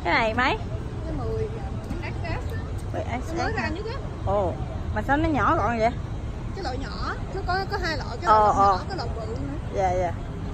Cái này mấy? Cái 10 XS. Mới ra nhất á. Ồ, mà sao nó nhỏ gọn vậy? Cái loại nhỏ, nó có hai loại, cái loại nhỏ, cái loại bự nữa. Dạ dạ.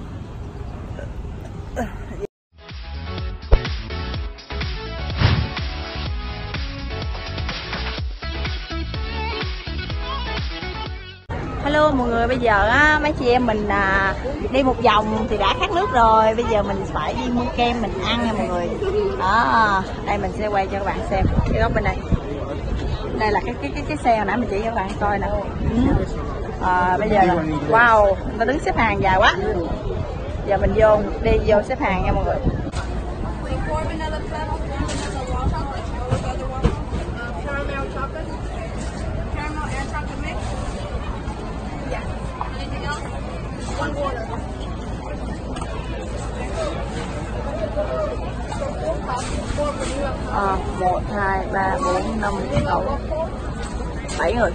Hello mọi người, bây giờ á mấy chị em mình đi một vòng thì đã khát nước rồi, bây giờ mình phải đi mua kem mình ăn nha mọi người. Đó, đây mình sẽ quay cho các bạn xem cái góc bên đây. Đây là cái xe hồi nãy mình chỉ cho các bạn coi nè. Bây giờ là wow, người ta đứng xếp hàng dài quá. Giờ mình đi vô xếp hàng nha mọi người. Một, hai, ba, bốn, năm, sáu, 7 người.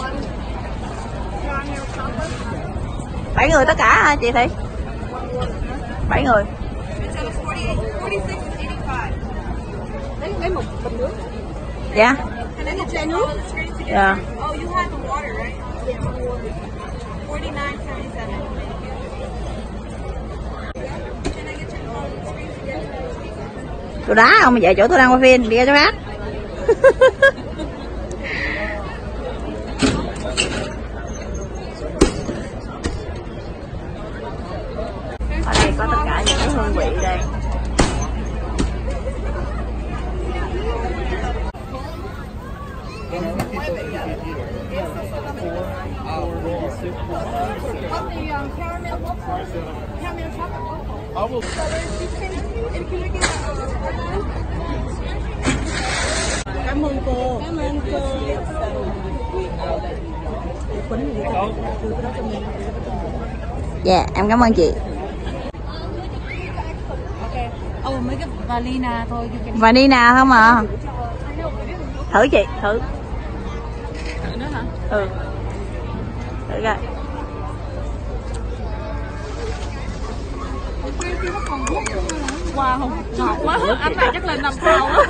7 người tất cả hả chị Thị? 7 người. Lấy một bình nước. Dạ. Lấy một chai nước. Dạ. Tôi đá không mà vậy, chỗ tôi đang quay phim đi ra chỗ khác. Ở đây có tất cả những cái hương vị đây. Cảm ơn cô. Cảm ơn cô. Dạ, em cảm ơn chị. Mấy cái vanilla thôi. Vanilla không à? Thử chị, thử. Thử nữa hả? Ừ. Thử coi. Wow, ngọt quá. Anh này chắc lên 5 sao á.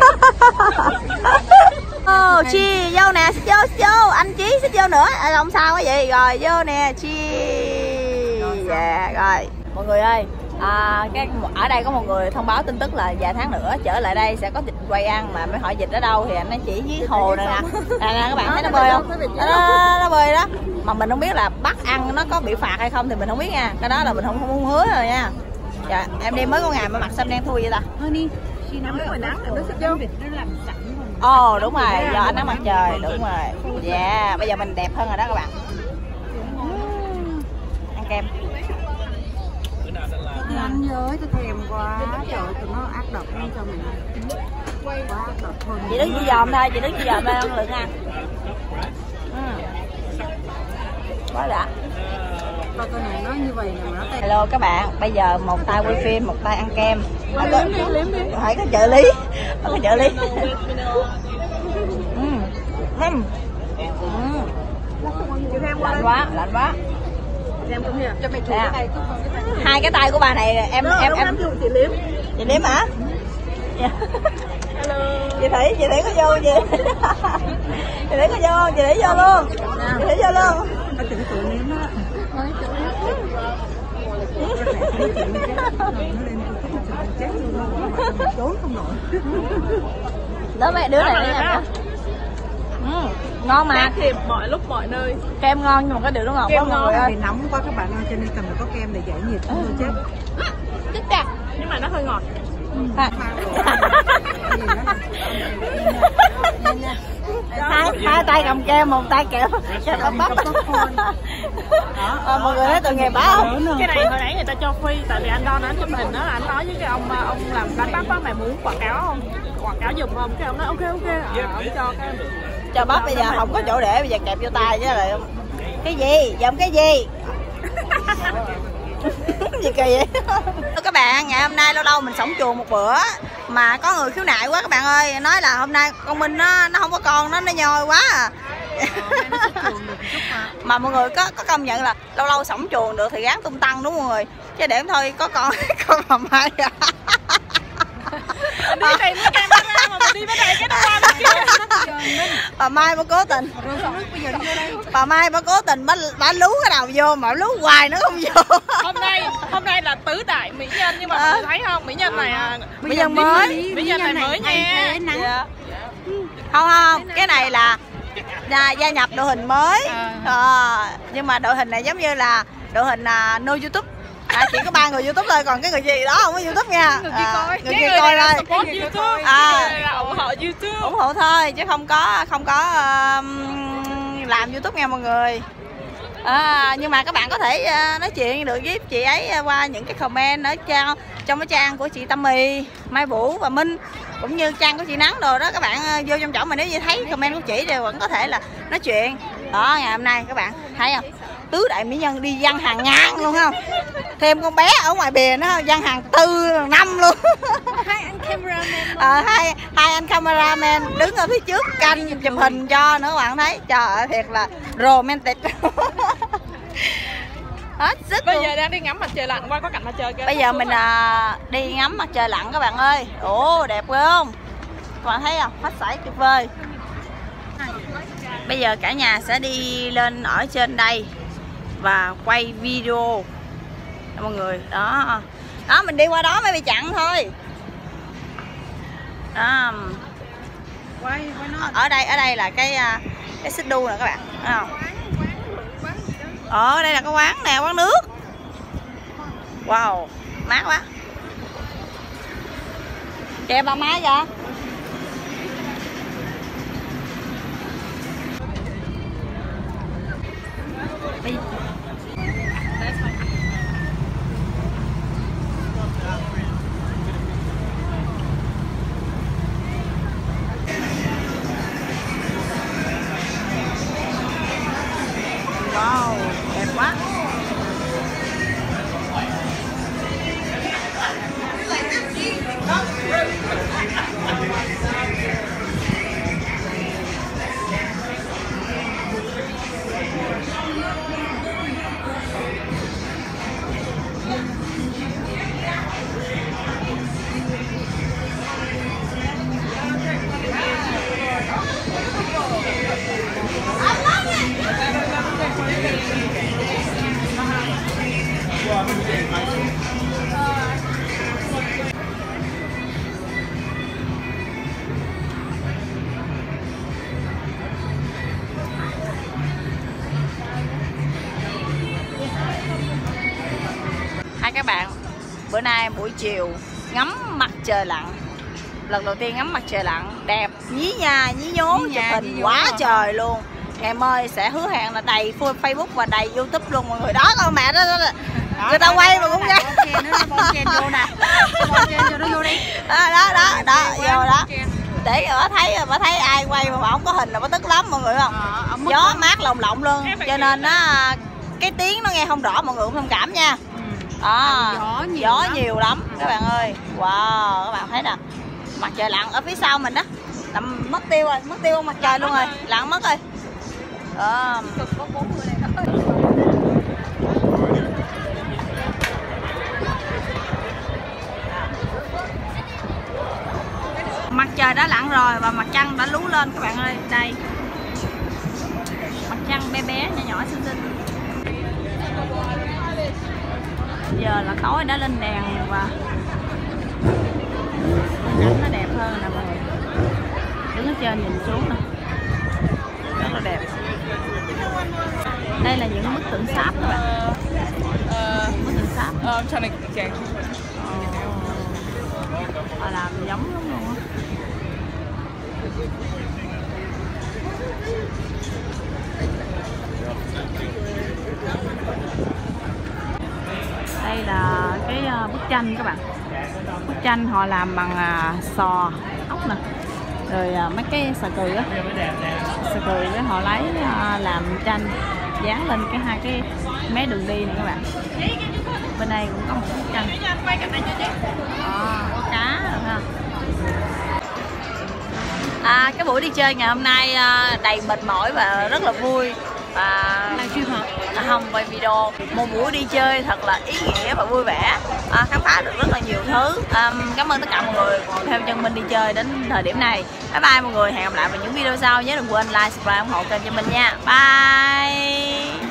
Chi vô nè, vô anh Chí xích vô nữa. Không sao cái gì rồi, vô nè Chi. Dạ rồi mọi người ơi, ở đây có một người thông báo tin tức là vài tháng nữa trở lại đây sẽ có dịch quay ăn, mà mới hỏi dịch ở đâu thì anh ấy chỉ dưới hồ này nè. Nè các bạn thấy nó bơi không? Nó bơi đó, mà mình không biết là bắt ăn nó có bị phạt hay không thì mình không biết nha, cái đó là mình không muốn hứa rồi nha. Dạ, em đi mới có ngày mà mặt xanh đen thui vậy ta. Thôi đi, khi nắng ngoài nắng nó sắp vô. Nó làm sẵn. Ồ đúng rồi, do ánh nắng mặt trời, đúng rồi. Dạ, bây giờ mình đẹp hơn rồi đó các bạn. Ăn kem. Tôi ăn với tôi thèm quá. Trời ơi, tụi nó ác độc luôn cho mình. Quá ác độc thôi. Chị đứng chị dòm thôi, chị đứng chị dòm thôi ăn lượng ăn. Quá đã. Coi con này nó như vậy nè mà nó tay. Hello các bạn, bây giờ một tay quay phim, một tay ăn kem. Liếm đi. Phải có trợ lý. Có trợ lý. Lạnh quá, lạnh quá. Em cũng hiểu. Cho mày chụp cái tay cứ con cái tay. Hai cái tay của bà này em chị liếm. Chị liếm hả? Hello. Chị Thủy có vô chị. Chị Thủy có vô không? Chị Thủy vô luôn. Chị Thủy vô luôn. Nó chữ tụi liếm á. Trốn không nổi. Đó mấy đứa này nha. Ngon mà. Thì mọi lúc mọi nơi. Kem ngon nhưng mà cái điều nó ngọt Kem quá mọi người ơi. vì nóng quá các bạn ơi, cho nên cần phải có kem để giải nhiệt không thôi chết. Tức ra. Nhưng mà nó hơi ngọt. Hai tay cầm kem, một tay kẹo bắp. Mọi người thấy tội nghiệp bả không? Cái này hồi nãy người ta cho free, tại vì anh Don anh chụp hình đó, anh nói với cái ông làm đánh bắp á, mày muốn quảng cáo không? Quảng cáo giùm không? Cái ông nói ok. Ông cho cái cho bắp bây giờ không có chỗ để, bây giờ kẹp vô tay chứ là cái gì? Dòng cái gì? Gì kỳ vậy? Các bạn, ngày hôm nay lâu lâu mình sống chùa một bữa mà có người khiếu nại quá các bạn ơi, nói là hôm nay con Minh nó không có con, nó nhoi quá à. Mà mọi người có công nhận là lâu lâu sống chuồng được thì gán tung tăng đúng không mọi người, chứ để thôi có con mầm hai Bà Mai bà cố tình. Bà Mai bà cố tình bà lú cái đầu vô mà lú hoài nó không vô. Hôm nay là tứ đại mỹ nhân, nhưng mà mọi người thấy không, mỹ nhân này mỹ nhân mới. Mỹ nhân này mới nha. Dạ. Không, cái này là gia nhập đội hình mới. Nhưng mà đội hình này giống như là đội hình no YouTube. Chỉ có 3 người YouTube thôi, còn cái người gì đó không có YouTube nha. Người kia coi thôi. Ủng hộ YouTube. Ủng hộ thôi chứ không có làm YouTube nha mọi người. Nhưng mà các bạn có thể nói chuyện được với chị ấy qua những cái comment ở trong cái trang của chị Tâm Mì, Mai Vũ và Minh, cũng như trang của chị Nắng đồ đó. Các bạn vô trong chỗ mà nếu như thấy comment của chị thì vẫn có thể là nói chuyện. Đó, ngày hôm nay các bạn thấy không, tứ đại mỹ nhân đi văn hàng ngàn luôn không, thêm con bé ở ngoài bìa nó văn hàng 4, 5 luôn. Hai anh cameraman. Hai anh cameraman đứng ở phía trước canh chụp hình cho nữa, các bạn thấy. Trời ơi, thiệt là romantic. Hết sức Bây luôn. giờ đang đi ngắm mặt trời lặn, qua có cảnh mặt trời kìa. Bây giờ mình đi ngắm mặt trời lặn các bạn ơi. Ồ, đẹp không? Các bạn thấy không? Hết sảy tuyệt vời. Bây giờ cả nhà sẽ đi lên ở trên đây và quay video đó, mọi người. Đó. Đó, mình đi qua đó mới bị chặn thôi. Đó. Ở đây là cái xích đu nè các bạn. Thấy không? Đây là cái quán nè, quán nước. Wow, mát quá. Kìa bà Mai kìa. Wow, đẹp quá. Hai các bạn, bữa nay buổi chiều ngắm mặt trời lặn. Lần đầu tiên ngắm mặt trời lặn đẹp nhí nha, nhí nhố, chụp hình quá trời luôn. Ngày mai sẽ hứa hẹn là đầy Facebook và đầy YouTube luôn mọi người. Đó con mẹ đó, người ta quay mà cũng ra. Vô nè. Nó vô đi. Đó, vô đó. Để bà thấy ai quay mà bà không có hình là bà tức lắm mọi người không? Gió mát lồng lộng luôn. Cho nên nó cái tiếng nó nghe không rõ, mọi người cũng thông cảm nha. Gió nhiều lắm các bạn ơi. Wow, các bạn thấy nè, mặt trời lặn ở phía sau mình đó là mất tiêu không mặt trời luôn rồi, lặn mất rồi. Mặt trời đã lặn rồi và mặt trăng đã lú lên các bạn ơi. Đây, mặt trăng bé bé nhỏ nhỏ xinh xinh. Giờ là tối đã lên đèn và cảnh nó đẹp hơn nè mọi người. Đứng ở trên nhìn xuống nè, rất là đẹp. Đây là những bức tượng sáp các bạn. Bức tượng sáp. Họ làm giống lắm luôn á. Đây là cái bức tranh các bạn. Bức tranh họ làm bằng sò, ốc nè. Rồi mấy cái sờ cừ á. Sờ cừ đó họ lấy làm tranh dán lên hai cái mé đường đi này các bạn. Bên đây cũng có một bức tranh. Có cá rồi ha. Cái buổi đi chơi ngày hôm nay đầy mệt mỏi và rất là vui. và livestream hả? không, quay video một buổi đi chơi thật là ý nghĩa và vui vẻ, khám phá được rất là nhiều thứ. Cảm ơn tất cả mọi người theo chân mình đi chơi đến thời điểm này. Bye bye mọi người, hẹn gặp lại vào những video sau. Nhớ đừng quên like, subscribe, ủng hộ kênh cho mình nha. Bye.